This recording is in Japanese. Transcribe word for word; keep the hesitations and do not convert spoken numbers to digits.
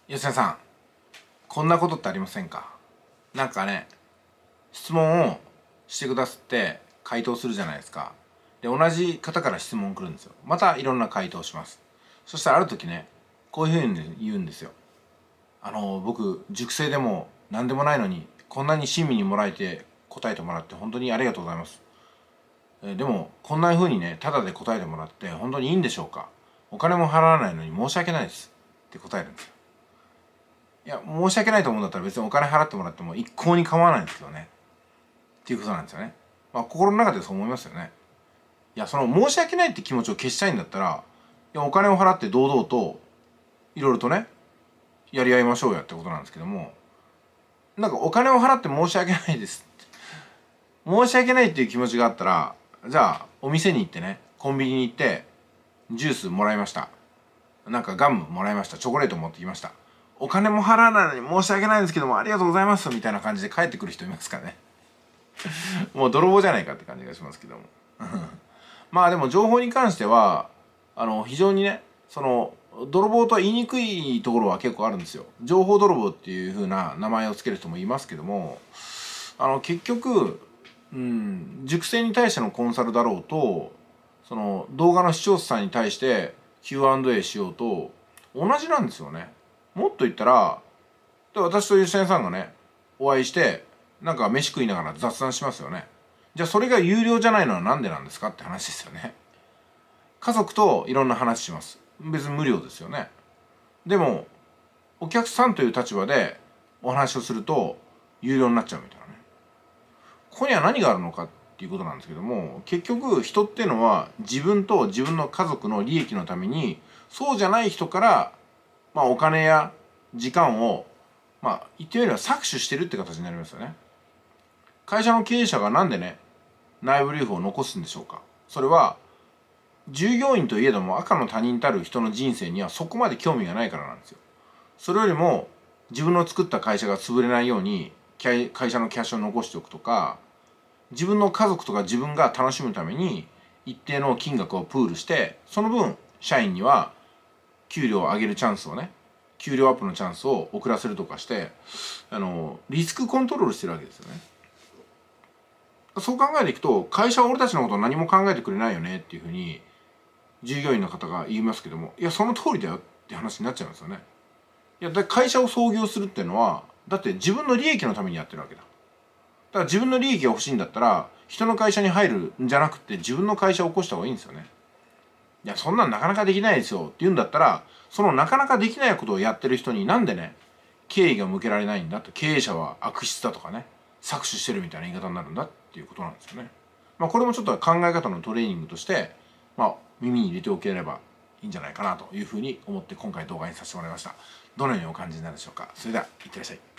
吉田さん、こんなことってありませんか？なんかね、質問をしてくださって回答するじゃないですか。で、同じ方から質問来るんですよ。またいろんな回答します。そしたらある時ね、こういうふうに言うんですよ。あの、僕、塾生でも何でもないのに、こんなに親身にもらえて答えてもらって本当にありがとうございます。えでも、こんなふうにね、タダで答えてもらって本当にいいんでしょうか？お金も払わないのに申し訳ないです。って答えるんですよ。いや、申し訳ないと思うんだったら別にお金払ってもらっても一向に構わないんですけどね。っていうことなんですよね。まあ、心の中でそう思いますよね。いや、その申し訳ないって気持ちを消したいんだったら、いや、お金を払って堂々と、いろいろとね、やり合いましょうやってことなんですけども、なんかお金を払って申し訳ないです。申し訳ないっていう気持ちがあったら、じゃあ、お店に行ってね、コンビニに行って、ジュースもらいました。なんかガムもらいました。チョコレート持ってきました。お金も払わないのに申し訳ないんですけども、ありがとうございますみたいな感じで帰ってくる人いますからね。もう泥棒じゃないかって感じがしますけども。まあでも情報に関しては、あの、非常にね、その、泥棒とは言いにくいところは結構あるんですよ。情報泥棒っていう風な名前を付ける人もいますけども、あの、結局、うん、塾生に対してのコンサルだろうと、その動画の視聴者さんに対して キューアンドエー しようと同じなんですよね。もっと言ったら、で私と吉谷さんがね、お会いして、なんか飯食いながら雑談しますよね。じゃあそれが有料じゃないのはなんでなんですかって話ですよね。家族といろんな話します。別に無料ですよね。でも、お客さんという立場でお話をすると、有料になっちゃうみたいなね。ここには何があるのかっていうことなんですけども、結局人っていうのは自分と自分の家族の利益のために、そうじゃない人から、まあお金や時間を、まあ言ってみれば搾取してるって形になりますよね。会社の経営者がなんでね、内部留保を残すんでしょうか。それは、従業員といえども赤の他人たる人の人生にはそこまで興味がないからなんですよ。それよりも自分の作った会社が潰れないように会社のキャッシュを残しておくとか、自分の家族とか自分が楽しむために一定の金額をプールして、その分社員には給料を上げるチャンスをね、給料アップのチャンスを遅らせるとかして、あのリスクコントロールしてるわけですよね。そう考えていくと、会社は俺たちのことを何も考えてくれないよねっていうふうに従業員の方が言いますけども、いやその通りだよって話になっちゃいますよね。いやだ会社を創業するっていうのは、だって自分の利益のためにやってるわけだ。だから自分の利益が欲しいんだったら、人の会社に入るんじゃなくて自分の会社を起こした方がいいんですよね。いや、そんなんなかなかできないですよって言うんだったら、そのなかなかできないことをやってる人になんでね、敬意が向けられないんだって、経営者は悪質だとかね、搾取してるみたいな言い方になるんだっていうことなんですよね。まあこれもちょっと考え方のトレーニングとして、まあ耳に入れておければいいんじゃないかなというふうに思って今回動画にさせてもらいました。どのようにお感じになるでしょうか。それでは、いってらっしゃい。